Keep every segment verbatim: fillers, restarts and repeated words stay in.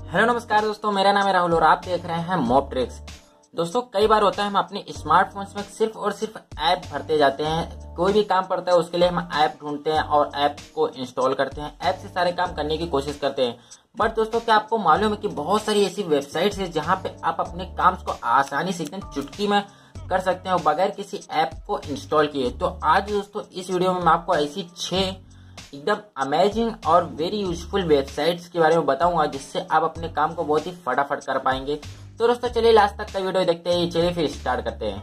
Hello नमस्कार दोस्तों, मेरा नाम है राहुल और आप देख रहे हैं मॉब ट्रिक्स। दोस्तों कई बार होता है हम अपने स्मार्टफोन्स में सिर्फ और सिर्फ ऐप भरते जाते हैं। कोई भी काम पड़ता है उसके लिए हम ऐप ढूंढते हैं और ऐप को इंस्टॉल करते हैं, ऐप से सारे काम करने की कोशिश करते हैं। बट दोस्तों क्या आपको मालूम है कि बहुत सारी ऐसी वेबसाइट्स है जहाँ पे आप अपने काम को आसानी से एकदम चुटकी में कर सकते हैं और बगैर किसी ऐप को इंस्टॉल किए। तो आज दोस्तों इस वीडियो में मैं आपको ऐसी छह एकदम अमेजिंग और वेरी यूजफुल वेबसाइट्स के बारे में बताऊंगा जिससे आप अपने काम को बहुत ही फटाफट कर पाएंगे। तो दोस्तों चलिए लास्ट तक का वीडियो देखते हैं, चलिए फिर स्टार्ट करते हैं।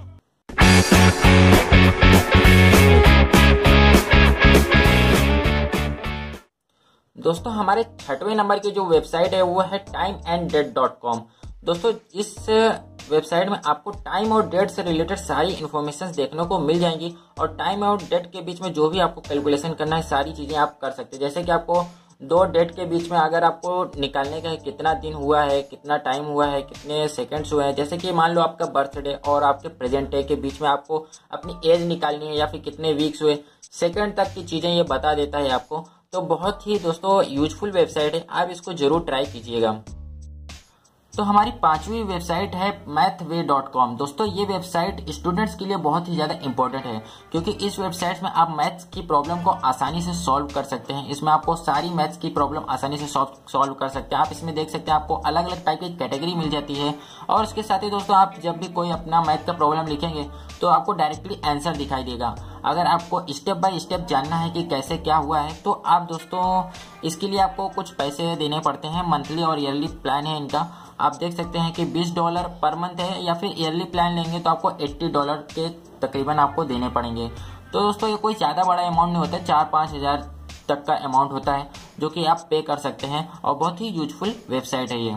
दोस्तों हमारे छठवें नंबर की जो वेबसाइट है वो है time and date dot com. दोस्तों इस वेबसाइट में आपको टाइम और डेट से रिलेटेड सारी इन्फॉर्मेशन देखने को मिल जाएंगी और टाइम और डेट के बीच में जो भी आपको कैलकुलेशन करना है सारी चीजें आप कर सकते हैं। जैसे कि आपको दो डेट के बीच में अगर आपको निकालने का है कितना दिन हुआ है, कितना टाइम हुआ है, कितने सेकंड्स हुए हैं, जैसे कि मान लो आपका बर्थडे और आपके प्रेजेंट डे के बीच में आपको अपनी एज निकालनी है या फिर कितने वीक्स हुए, सेकंड तक की चीजें ये बता देता है आपको। तो बहुत ही दोस्तों यूजफुल वेबसाइट है, आप इसको जरूर ट्राई कीजिएगा। तो हमारी पांचवी वेबसाइट है मैथवे डॉट कॉम। दोस्तों ये वेबसाइट स्टूडेंट्स के लिए बहुत ही ज़्यादा इंपॉर्टेंट है क्योंकि इस वेबसाइट में आप मैथ्स की प्रॉब्लम को आसानी से सॉल्व कर सकते हैं। इसमें आपको सारी मैथ्स की प्रॉब्लम आसानी से सॉल्व कर सकते हैं। आप इसमें देख सकते हैं आपको अलग अलग टाइप की कैटेगरी मिल जाती है और इसके साथ ही दोस्तों आप जब भी कोई अपना मैथ का प्रॉब्लम लिखेंगे तो आपको डायरेक्टली आंसर दिखाई देगा। अगर आपको स्टेप बाय स्टेप जानना है कि कैसे क्या हुआ है तो आप दोस्तों इसके लिए आपको कुछ पैसे देने पड़ते हैं। मंथली और ईयरली प्लान है इनका। आप देख सकते हैं कि बीस डॉलर पर मंथ है या फिर ईयरली प्लान लेंगे तो आपको अस्सी डॉलर के तकरीबन आपको देने पड़ेंगे। तो दोस्तों ये कोई ज़्यादा बड़ा अमाउंट नहीं होता है, चार पाँच हज़ार तक का अमाउंट होता है जो कि आप पे कर सकते हैं और बहुत ही यूजफुल वेबसाइट है ये।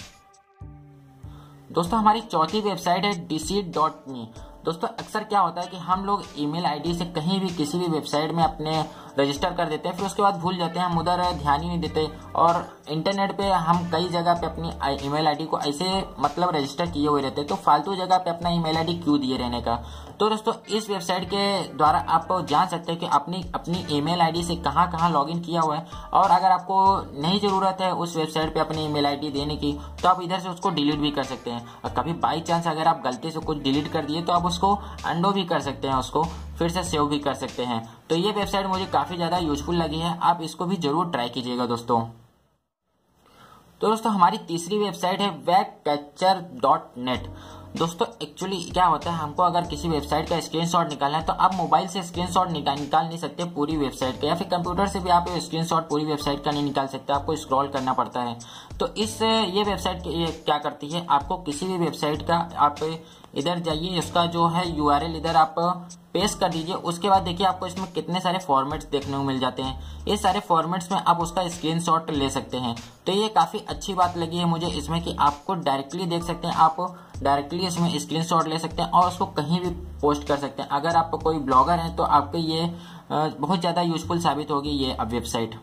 दोस्तों हमारी चौथी वेबसाइट है डिसीट डॉट मी। दोस्तों अक्सर क्या होता है कि हम लोग ईमेल आईडी से कहीं भी किसी भी वेबसाइट में अपने रजिस्टर कर देते हैं, फिर उसके बाद भूल जाते हैं, हम उधर ध्यान ही नहीं देते और इंटरनेट पे हम कई जगह पे अपनी ईमेल आईडी को ऐसे मतलब रजिस्टर किए हुए रहते हैं। तो फालतू जगह पे अपना ईमेल आईडी क्यों दिए रहने का। तो दोस्तों इस वेबसाइट के द्वारा आप जान सकते हैं कि अपनी अपनी ईमेल आईडी से कहाँ कहाँ लॉगिन किया हुआ है और अगर आपको नहीं जरूरत है उस वेबसाइट पे अपनी ईमेल आईडी देने की तो आप इधर से उसको डिलीट भी कर सकते हैं। और कभी बाई चांस अगर आप गलती से कुछ डिलीट कर दिए तो आप उसको अंडो भी कर सकते हैं, उसको फिर से सेव भी कर सकते हैं। तो ये वेबसाइट मुझे काफी ज्यादा यूजफुल लगी है, आप इसको भी जरूर ट्राई कीजिएगा दोस्तों। तो दोस्तों हमारी तीसरी वेबसाइट है वेब कैचर डॉट नेट। दोस्तों एक्चुअली क्या होता है, हमको अगर किसी वेबसाइट का स्क्रीनशॉट निकालना है तो आप मोबाइल से स्क्रीनशॉट निकाल निकाल नहीं सकते पूरी वेबसाइट का, या फिर कंप्यूटर से भी आप स्क्रीनशॉट पूरी वेबसाइट का नहीं निकाल सकते, आपको स्क्रॉल करना पड़ता है। तो इस ये वेबसाइट ये क्या करती है, आपको किसी भी वेबसाइट का आप इधर जाइए, इसका जो है यूआरएल इधर आप पेस्ट कर दीजिए। उसके बाद देखिए आपको इसमें कितने सारे फॉर्मेट्स देखने को मिल जाते हैं। ये सारे फॉर्मेट्स में आप उसका स्क्रीनशॉट ले सकते हैं। तो ये काफी अच्छी बात लगी है मुझे इसमें कि आपको डायरेक्टली देख सकते हैं, आप डायरेक्टली इसमें स्क्रीनशॉट ले सकते हैं और उसको कहीं भी पोस्ट कर सकते हैं। अगर आप कोई ब्लॉगर हैं तो आपको ये बहुत ज्यादा यूजफुल साबित होगी ये वेबसाइट।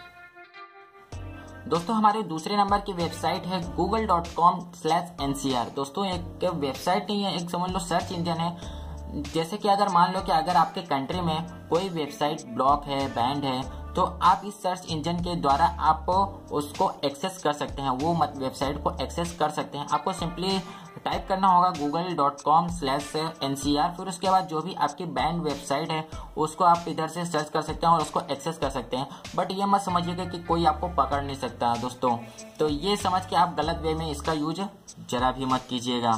दोस्तों हमारे दूसरे नंबर की वेबसाइट है Google dot com slash N C R. दोस्तों एक वेबसाइट नहीं है, एक समझ लो सर्च इंजन है। जैसे कि अगर मान लो कि अगर आपके कंट्री में कोई वेबसाइट ब्लॉक है, बैंड है, तो आप इस सर्च इंजन के द्वारा आप उसको एक्सेस कर सकते हैं, वो मत वेबसाइट को एक्सेस कर सकते हैं। आपको सिंपली टाइप करना होगा Google dot com slash N C R, फिर उसके बाद जो भी आपकी बैंड वेबसाइट है उसको आप इधर से सर्च कर सकते हैं और उसको एक्सेस कर सकते हैं। बट ये मत समझिएगा कि कोई आपको पकड़ नहीं सकता दोस्तों, तो ये समझ के आप गलत वे में इसका यूज जरा भी मत कीजिएगा।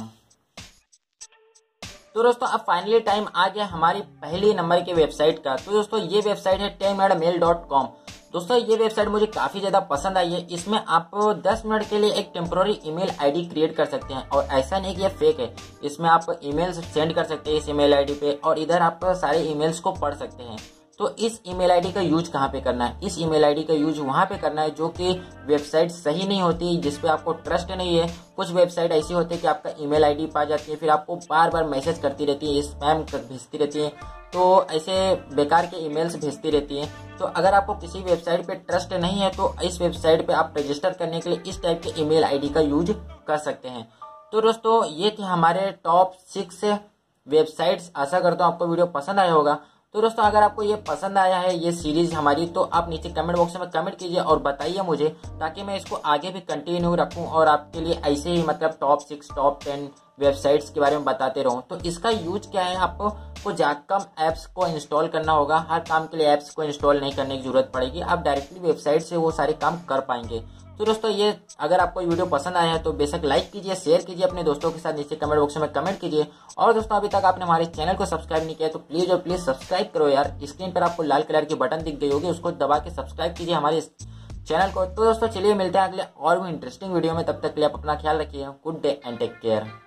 तो दोस्तों अब फाइनली टाइम आ गया हमारी पहली नंबर की वेबसाइट का। तो दोस्तों ये वेबसाइट है temp at mail dot com. दोस्तों ये वेबसाइट मुझे काफी ज्यादा पसंद आई है। इसमें आप दस मिनट के लिए एक टेम्पोररी ईमेल आईडी क्रिएट कर सकते हैं और ऐसा नहीं कि ये फेक है, इसमें आप ईमेल सेंड कर सकते हैं इस ईमेल आईडी पे और इधर आप सारे ईमेल्स को पढ़ सकते हैं। तो इस ईमेल आईडी का यूज कहाँ पे करना है, इस ईमेल आईडी का यूज वहां पे करना है जो कि वेबसाइट सही नहीं होती, जिसपे आपको ट्रस्ट नहीं है। कुछ वेबसाइट ऐसी होती है कि आपका ईमेल आईडी पा जाती है, फिर आपको बार बार मैसेज करती रहती है, स्पैम भेजती रहती है, तो ऐसे बेकार के ईमेल्स भेजती रहती है। तो अगर आपको किसी वेबसाइट पे ट्रस्ट नहीं है तो इस वेबसाइट पे आप रजिस्टर करने के लिए इस टाइप के ईमेल आईडी का यूज कर सकते हैं। तो दोस्तों ये थे हमारे टॉप सिक्स वेबसाइट्स। आशा करता हूँ आपको वीडियो पसंद आया होगा। तो दोस्तों अगर आपको ये पसंद आया है ये सीरीज हमारी, तो आप नीचे कमेंट बॉक्स में कमेंट कीजिए और बताइए मुझे, ताकि मैं इसको आगे भी कंटिन्यू रखूं और आपके लिए ऐसे ही मतलब top six top ten websites के बारे में बताते रहूं। तो इसका यूज क्या है, आपको को कम ऐप्स को इंस्टॉल करना होगा। हर काम के लिए ऐप्स को इंस्टॉल नहीं करने की जरूरत पड़ेगी, आप डायरेक्टली वेबसाइट से वो सारे काम कर पाएंगे। तो दोस्तों ये अगर आपको वीडियो पसंद आया है तो बेशक लाइक कीजिए, शेयर कीजिए अपने दोस्तों के साथ, नीचे कमेंट बॉक्स में कमेंट कीजिए। और दोस्तों अभी तक आपने हमारे चैनल को सब्सक्राइब नहीं किया तो प्लीज और प्लीज सब्सक्राइब करो यार। स्क्रीन पर आपको लाल कलर की बटन दिख गई होगी, उसको दबा के सब्सक्राइब कीजिए हमारे चैनल को। तो दोस्तों चलिए मिलते हैं अगले और भी इंटरेस्टिंग वीडियो में, तब तक के लिए आप अपना ख्याल रखिए। Good day and take care.